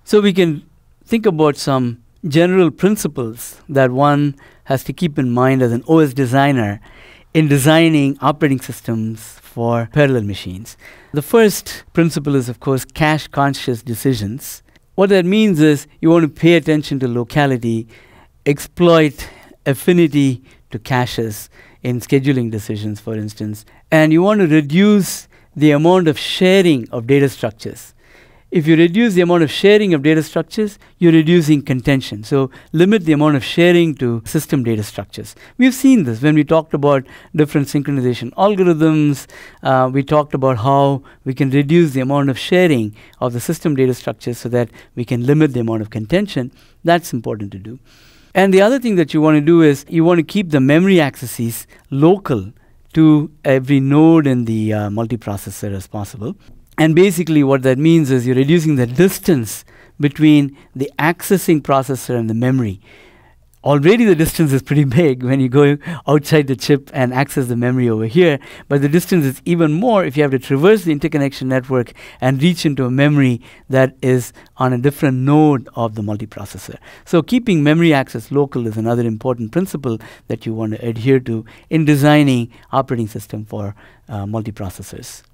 So we can think about some general principles that one has to keep in mind as an OS designer in designing operating systems for parallel machines. The first principle is, of course, cache-conscious decisions. What that means is you want to pay attention to locality, exploit affinity to caches in scheduling decisions, for instance, and you want to reduce the amount of sharing of data structures. If you reduce the amount of sharing of data structures, you're reducing contention. So limit the amount of sharing to system data structures. We've seen this when we talked about different synchronization algorithms. We talked about how we can reduce the amount of sharing of the system data structures so that we can limit the amount of contention. That's important to do. And the other thing that you want to do is you want to keep the memory accesses local to every node in the multiprocessor as possible. And basically what that means is you're reducing the distance between the accessing processor and the memory. Already the distance is pretty big when you go outside the chip and access the memory over here, but the distance is even more if you have to traverse the interconnection network and reach into a memory that is on a different node of the multiprocessor. So keeping memory access local is another important principle that you want to adhere to in designing operating system for multiprocessors.